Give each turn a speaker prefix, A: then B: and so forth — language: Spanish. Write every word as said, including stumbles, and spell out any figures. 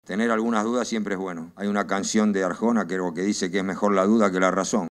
A: Tener algunas dudas siempre es bueno. Hay una canción de Arjona que, que dice que es mejor la duda que la razón.